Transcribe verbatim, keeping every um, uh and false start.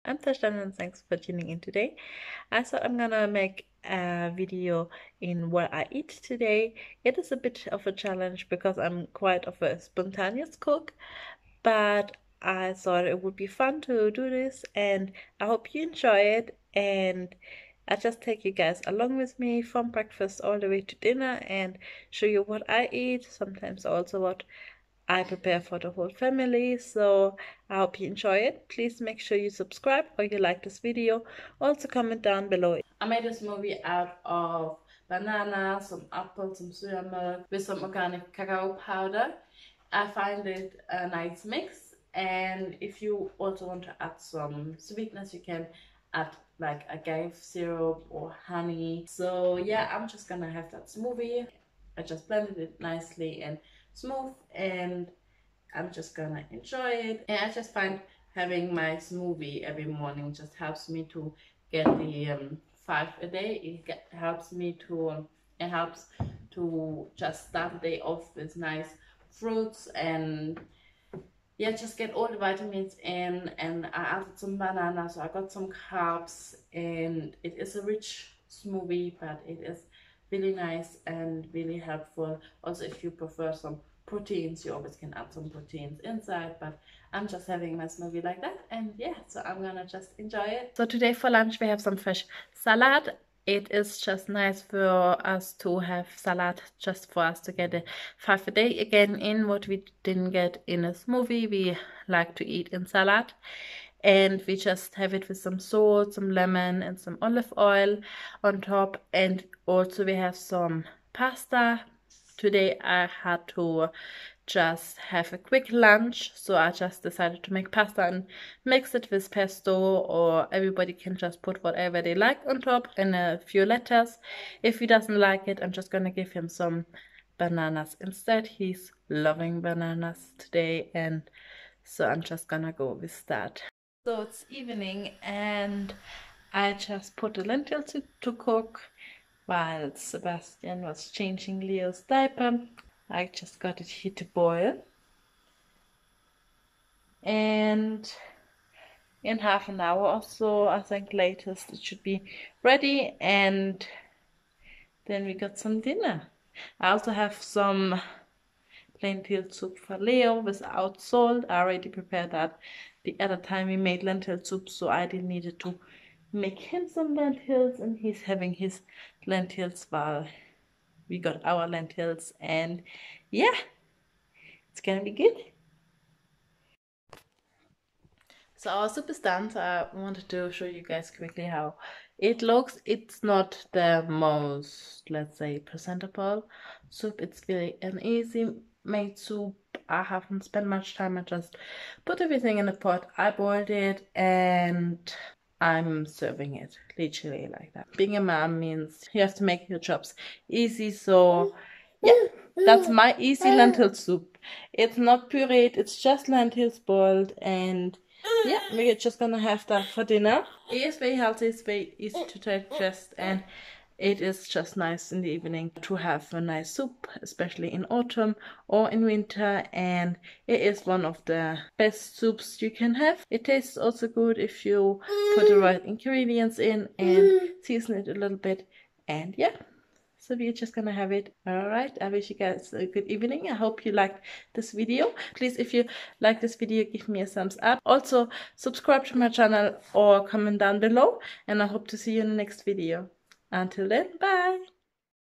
I'm Tashan and thanks for tuning in today. I thought I'm gonna make a video in what I eat today. It is a bit of a challenge because I'm quite of a spontaneous cook, but I thought it would be fun to do this and I hope you enjoy it, and I just take you guys along with me from breakfast all the way to dinner and show you what I eat, sometimes also what I prepare for the whole family. So I hope you enjoy it. Please make sure you subscribe or you like this video. Also comment down below. I made this movie out of banana, some apples, some soya milk with some organic cacao powder. I find it a nice mix, and if you also want to add some sweetness, you can add like agave syrup or honey. So yeah, I'm just gonna have that smoothie. I just blended it nicely and smooth, and I'm just gonna enjoy it. And I just find having my smoothie every morning just helps me to get the um, five a day. It get, helps me to um, it helps to just start the day off with nice fruits, and yeah, just get all the vitamins in. And I added some banana, so I got some carbs, and it is a rich smoothie, but it is really nice and really helpful. Also, if you prefer some proteins, you always can add some proteins inside, but I'm just having my smoothie like that, and yeah, so I'm gonna just enjoy it. So today for lunch we have some fresh salad. It is just nice for us to have salad, just for us to get a five a day again in what we didn't get in a smoothie. We like to eat in salad, and we just have it with some salt, some lemon and some olive oil on top. And also we have some pasta. Today I had to just have a quick lunch, so I just decided to make pasta and mix it with pesto, or everybody can just put whatever they like on top and a few lettuce. If he doesn't like it, I'm just gonna give him some bananas instead. He's loving bananas today, and so I'm just gonna go with that. So it's evening and I just put the lentils to, to cook while Sebastian was changing Leo's diaper. I just got it here to boil, and in half an hour or so, I think latest, it should be ready, and then we got some dinner. I also have some lentil soup for Leo without salt. I already prepared that the other time we made lentil soup, so I didn't need to make him some lentils, and he's having his lentils while we got our lentils, and yeah, it's gonna be good. So our soup is done, so I wanted to show you guys quickly how it looks. It's not the most, let's say, presentable soup. It's really an easy made soup. I haven't spent much time. I just put everything in a pot. I boiled it and I'm serving it literally like that. Being a mom means you have to make your jobs easy, so yeah, that's my easy lentil soup. It's not pureed, it's just lentils boiled, and yeah, we're just gonna have that for dinner. It is very healthy, it's very easy to digest, and it is just nice in the evening to have a nice soup, especially in autumn or in winter, and it is one of the best soups you can have. It tastes also good if you put the right ingredients in and season it a little bit, and yeah. So we're just gonna have it. Alright, I wish you guys a good evening. I hope you liked this video. Please, if you like this video, give me a thumbs up. Also, subscribe to my channel or comment down below, and I hope to see you in the next video. Until then, bye!